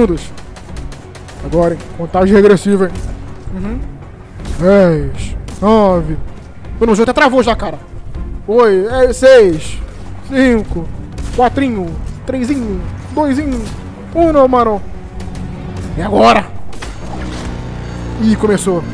segundos. Agora, hein? Contagem regressiva, hein? 10, 9. Mano, o jogo até travou já, cara. 8, 6, 5, 4, 3, 2, 1, mano. E agora? Ih, começou.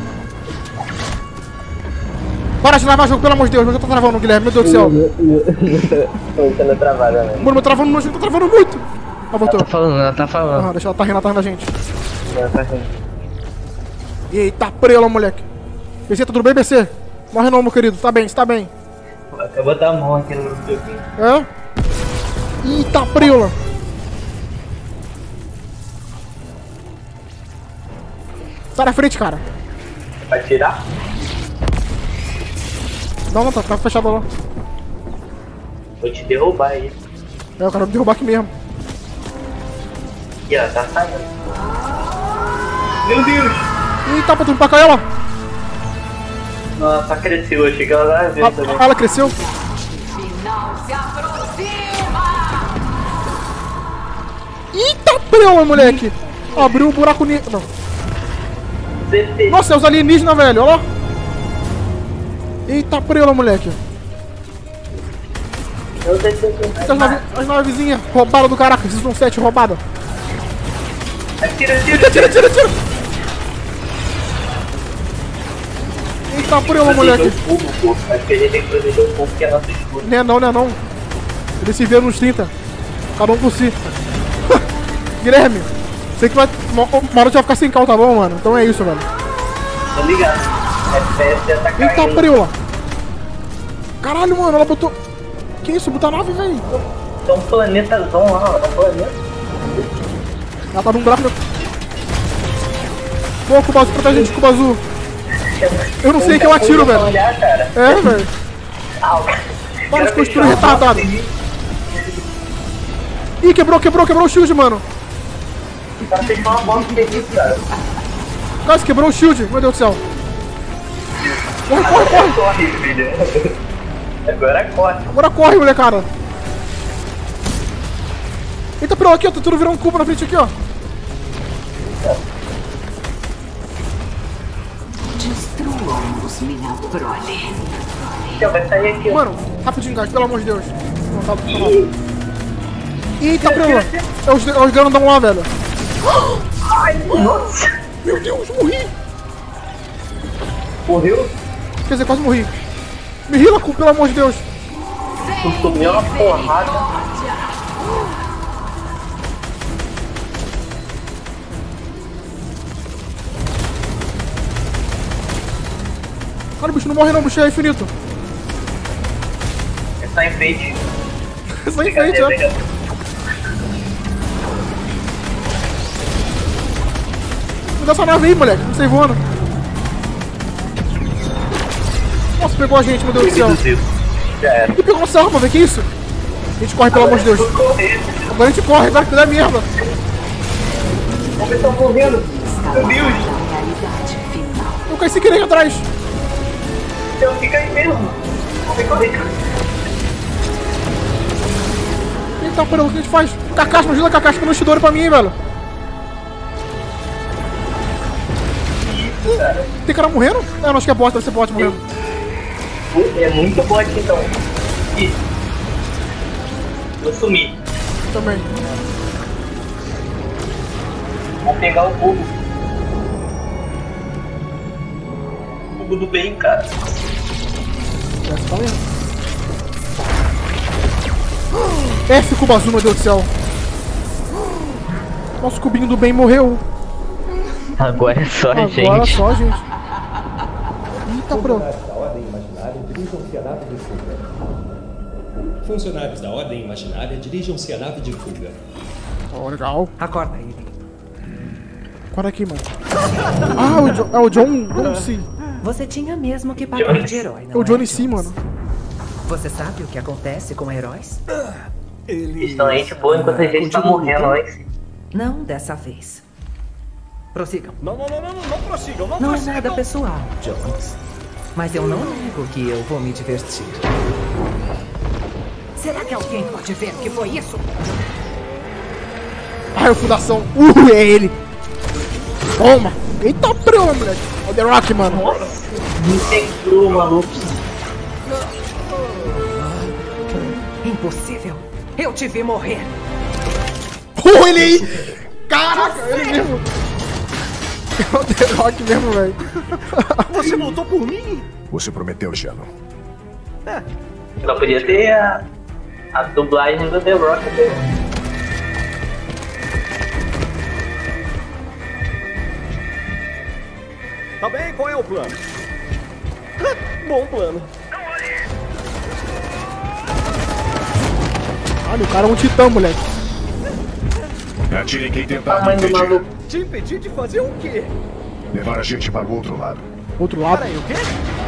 Para de travar o jogo, pelo amor de Deus. Meu jogo tá travando, Guilherme. Meu Deus do céu. Tô sendo travada, né? Mano, meu travando no jogo, tá travando muito. Ah, voltou. Ela tá falando. Ah, deixa ela tá rindo da gente. Ela tá rindo. Eita, prela, moleque. BC, tá tudo bem, BC? Morre não, meu querido. Tá bem, você tá bem. Eu vou botar a mão aqui no joguinho. É? Eita, prela. Sai da frente, cara. Vai tirar? Não, tá fechado lá. Vou te derrubar aí. É, eu quero me derrubar aqui mesmo. E ela tá saindo. Meu Deus! Eita, pra tu pra cá ela. Nossa, cresceu. Achei que ela ia ver também. Ela cresceu. Final se aproxima! Eita, prela, moleque. Abriu um buraco negro. Não. CT. Nossa, é os alienígenas, velho. Olha lá. Eita, prela, moleque. Eu desci. As navezinhas roubaram do caraca. Season 7 roubada. Atira. Tira. Eita, prela, moleque. Acho que a gente tem que proteger o povo que é nosso escudo. Não é não. Eles se viram nos 30. Cada um por si. Guilherme, sei que vai. Uma hora tu vai ficar sem cal, tá bom, mano? Então é isso, velho. Tô ligado. FPS tá Eita, caindo. prela. Caralho, mano, ela botou. Que isso? Botou a nave, velho. Tem um planetazão lá, ó. Um planeta. Ela tá num gráfico. Pô, Cuba Azul, protege a gente, Cuba Azul. Eu não sei que eu atiro, velho. Olhar, cara. É, velho. Para de costura retardada. Ih, quebrou o shield, mano. O cara fez uma bomba de delícia, cara. Quase quebrou o shield, meu Deus do céu. Corre, filha. Agora corre. Agora corre, molecada. Eita, pelo aqui, ó, tá tudo virando cubo na frente aqui, ó. Destruamos minha prole. Vai sair aqui, ó. Mano, rapidinho, guys, pelo amor de Deus. Não, tá mal. Eita, prela. É os grandão lá, velho. Ai, nossa. Meu Deus, morri. Morreu? Quer dizer, quase morri. Me rila, cu, pelo amor de Deus. Tu tomou uma porrada. Cara, o bicho não morre não, o bicho é infinito. É só enfeite. Só enfeite, ó. Me dá essa nave aí, moleque. Não sei voando. Nossa, pegou a gente, meu Deus do céu. Já era. E pegou nossa arma, velho. Que isso? A gente corre, pelo amor de Deus. Agora a gente corre, agora que dá merda. Como eles estão morrendo? Meu Deus. Realidade final. Eu caí sem querer aqui atrás. Então fica aí mesmo. Corre. Eita, pera, o que a gente faz? Kakashi, me ajuda, Kakashi, que eu não Shidori pra mim, hein, velho. Tem cara morrendo? Não, acho que é bot, deve ser bot morrendo. É muito bot então. Ih. Vou sumir. Também. Vou pegar o cubo. Cubo do bem, cara. Essa tá vendo? F, Cuba Azul, meu Deus do céu. Nosso cubinho do bem morreu. Agora é só, Agora gente. só, gente. Eita, pronto. Da Ordem Imaginária dirijam-se à nave de fuga. Funcionários da Ordem Imaginária dirijam-se à nave de fuga. Ó, legal. Acorda aí. Acorda aqui, mano. Ah, é o John C. Você tinha mesmo que pagar de herói, não É o Johnny Jones? C, mano. Você sabe o que acontece com heróis? Eles estão gente boa enquanto a gente tá morrendo lá em cima. Não dessa vez. Prossigam. Não prossigam, Não é nada pessoal, Jones. Mas eu não nego que eu vou me divertir. Será que alguém pode ver o que foi isso? Ai, o fundação. É ele. Toma. Eita, prima, moleque. Olha o The Rock, mano. Nossa, me integrou, maluco. Impossível. Eu te vi morrer. Oh, ele aí. Caraca, ele mesmo. É o The Rock mesmo, velho. Você voltou por mim? Você prometeu, Shannon. Só podia ter a dublagem do The Rock dele. Tá bem, qual é o plano? Bom plano. Olha, o cara é um titã, moleque. Atire quem tentar me Tamanho do impedir. maluco. Te impedir de fazer o quê? Levar a gente para o outro lado. Outro lado. Peraí, o quê?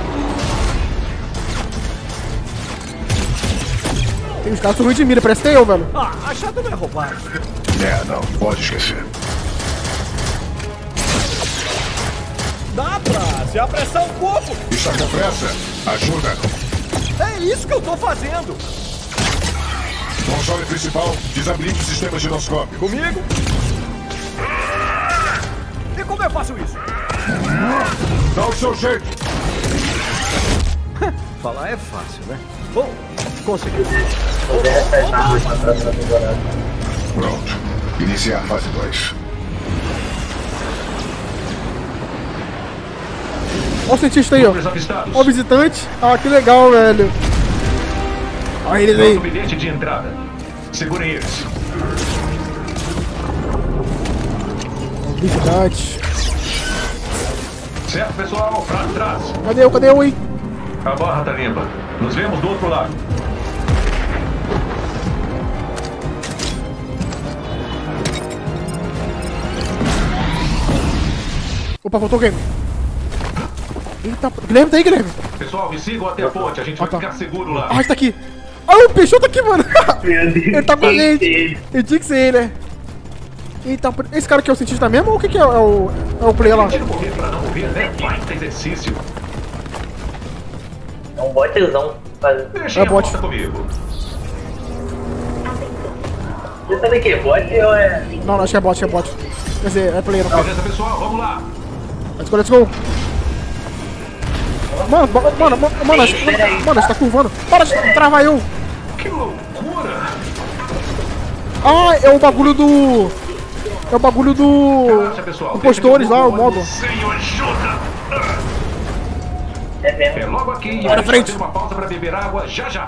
Tem os caras subindo de mira, parece que tem eu, velho. Ah, achado não é roubado. Não, pode esquecer. Dá pra se apressar um pouco. Está com pressa? Ajuda. É isso que eu tô fazendo. Console principal, desabilite o sistema giroscópio. Comigo? E como eu faço isso? Dá o seu jeito. Falar é fácil, né? Bom, consegui. Poder essas armas na próxima temporada. Pronto. Iniciar fase 2. Olha o cientista aí, ó. Olha o visitante. Ah, que legal, velho. Olha eles aí. Bilhete de entrada. Segurem eles. O visitante. Certo, pessoal, pra trás. Cadê eu? Cadê eu, hein? A barra tá limpa. Nos vemos do outro lado. Opa, faltou o game. Eita, Guilherme tá aí, Guilherme. Pessoal, me sigam até a ponte. A gente vai ficar seguro lá. Ah, tá aqui. Ah, o Peixoto tá aqui, mano. Ele tá com a gente. Ele tinha que ser ele, né? Eita, esse cara aqui é o cientista mesmo ou o que é o player lá? Deixa eu correr pra não morrer, né? Vai ter exercício. É um botzão. Deixa É a bot. porta comigo. Você sabe o que? Bot ou é. Não, acho que é bot, Quer dizer, é player. Não. Beleza, pessoal, vamos lá. Let's go, let's go. Mano, a gente tá curvando. Para de travar eu. Que loucura. Ah, é o bagulho do... É o bagulho do... Relaxa, pessoal. Impostores lá, o modo. Senhor, ajuda. É mesmo. É logo aqui e Vai na a gente frente. vai ter uma pausa pra beber água já já.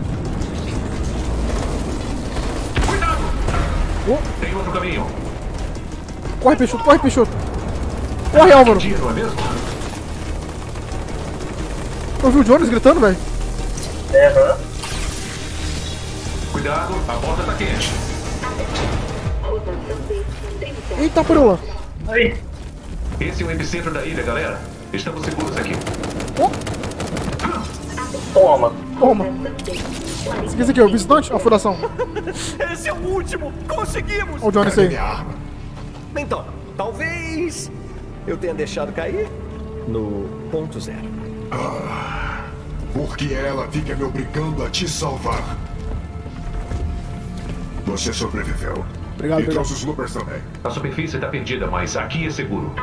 Cuidado. Oh. Tem outro caminho. Corre, Peixoto, corre, Peixoto. Corre, Álvaro. Dia, não é mesmo? Eu vi o Jonas gritando, velho. É, mano. Cuidado, a porta tá quente. Eita, por lá. Aí. Esse é o epicentro da ilha, galera. Estamos seguros aqui. Toma. Toma. Esse aqui é o visitante? A fundação. Esse é o último. Conseguimos. Olha o Jonas aí. Minha arma. Então, talvez eu tenha deixado cair no ponto zero. Porque ela fica me obrigando a te salvar. Você sobreviveu. Obrigado, E obrigado. trouxe os loopers também. A superfície tá perdida, mas aqui é seguro.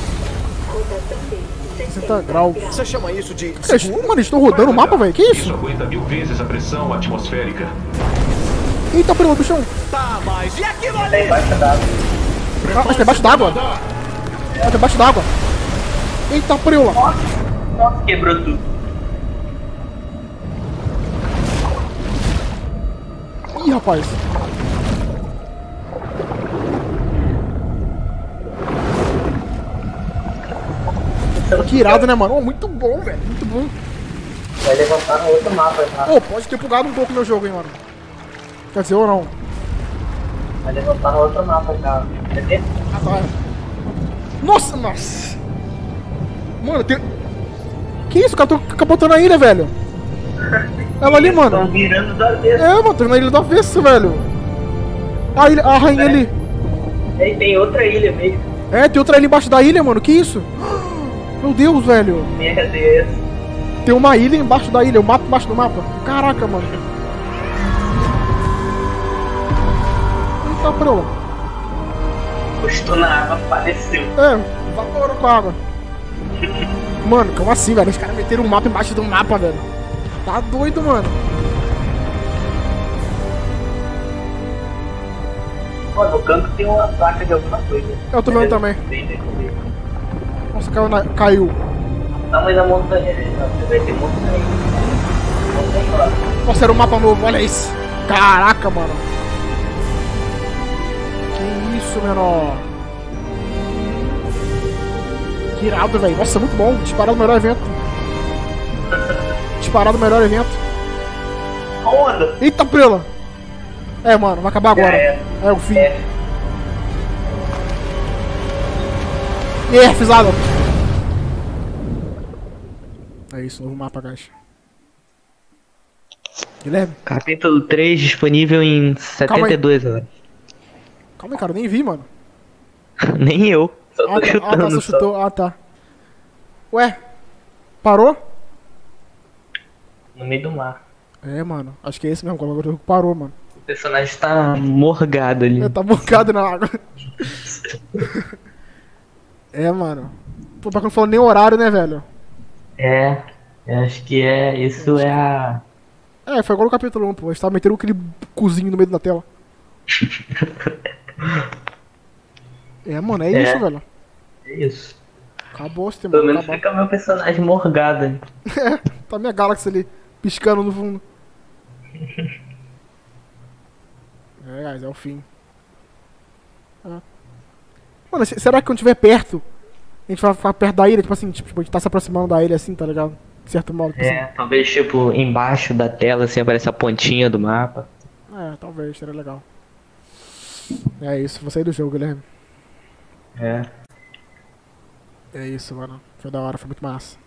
60 graus. Você chama isso de Mano, eles estão rodando o mapa, velho. Que Isso isso? aguenta 1000 vezes a pressão atmosférica. Eita, por lá, bichão. Tá, mas e aquilo Tá ali? embaixo d'água. Ah, mas tá embaixo d'água. Tá embaixo d'água. Eita, por lá. Nossa, quebrou tudo. Ih, rapaz. Que irado, né, mano? Oh, muito bom, velho. Muito bom. Vai levantar no outro mapa, tá? Oh, pode ter bugado um pouco meu jogo, hein, mano. Quer dizer, ou não. Vai levantar no outro mapa, cara. Quer ver? Ah, tá. Nossa, nossa. Mano, tem... Que isso? O cara tá capotando a ilha, velho. Ela ali, Estão mano. virando do avesso. É, mano, tô na ilha do avesso, velho. A, ilha, a rainha ali. Aí tem outra ilha mesmo. É, tem outra ilha embaixo da ilha, mano. Que isso? Meu Deus, velho. Merda essa. Tem uma ilha embaixo da ilha, o mapa embaixo do mapa. Caraca, mano. Eita, pro. Encostou na água, faleceu. É, evaporou com a água. Mano, como assim, velho? Os caras meteram um mapa embaixo do mapa, velho. Tá doido, mano. Pô, no canto tem uma placa de alguma coisa. Eu tô vendo também. Nossa, caiu. Tamanho da montanha, você vai ter montanha. Nossa, era um mapa novo, olha isso. Caraca, mano. Que isso, menor. Que irado, velho. Nossa, muito bom. Disparado o melhor evento. Disparado o melhor evento. Onda. Eita, prela. É, mano, vai acabar agora. É o fim. Fisada. É isso, novo mapa, guys. Guilherme? Capítulo 3 disponível em 72 horas. Calma aí, cara, eu nem vi, mano. Nem eu. Ah, tá, só chutou. Ah, tá. Ué, parou? No meio do mar. É, mano, acho que é esse mesmo, agora o jogo parou, mano. O personagem Tá morgado ali. É, tá morgado na água. É, mano. Pô, pra que não falou nem horário, né, velho? É, eu acho que é. Isso é a. É, foi igual no capítulo 1, pô. A gente tava metendo aquele cozinho no meio da tela. É, mano, é isso, velho. É isso. Acabou esse tema. Pelo menos Acabou. fica meu personagem morgado ali. É, tá minha Galaxy ali, piscando no fundo. É, guys, é o fim. É. Mano, será que quando estiver perto, a gente vai ficar perto da ilha? Tipo assim, tipo, a gente tá se aproximando da ilha assim, tá ligado? De certo modo. Tipo É, talvez tipo embaixo da tela assim aparece a pontinha do mapa. assim. É, talvez, seria legal. É isso, vou sair do jogo, Guilherme. É. É isso, mano. Foi da hora, foi muito massa.